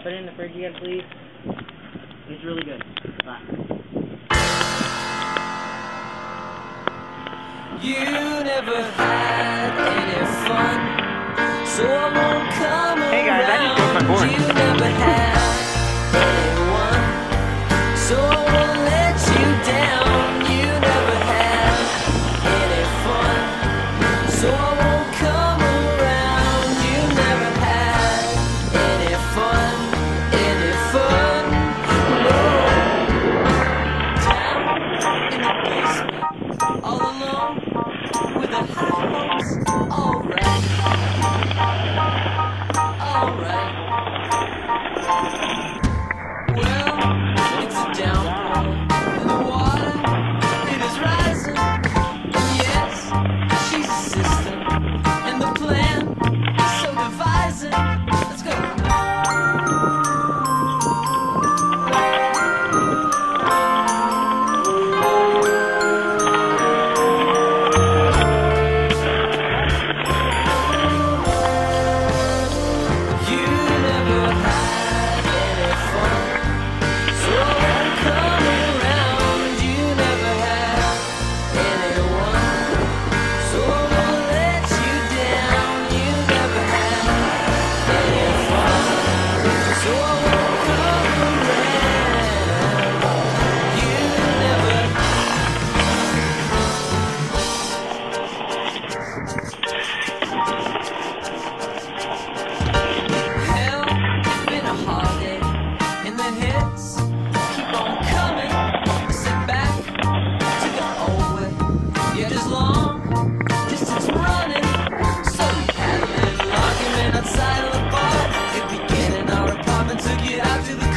Put it in the fridge again, please. It's really good. Bye. You never had any fun, so I won't come around. Hey guys, I just broke my board. You never had anyone, so I won't let you down. You never had any fun, so I won't come around. You never had any fun, any fun. No. Down in the basement, all alone with the high hopes. Alright, alright. Well, it's a downpour, and the water, it is rising. And yes, she's a sister, and the plan is so devising. Let's go. You never had any fun, so I won't come around. You never had anyone, so I won't let you down. You never had any fun, so I won't come around. You never. Hell, it's been a hard day, and the hits keep on coming. Sit back to the old way, yet as long distance running. So you had a little argument outside of the bar. It began in our apartment, took it out to the